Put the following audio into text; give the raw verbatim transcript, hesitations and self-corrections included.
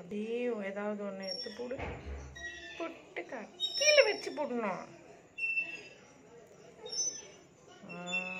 அப்படியே ஏதாவது ஒன்று எடுத்து போடு. பொட்டுக்கா கீழே வச்சு போடணும்.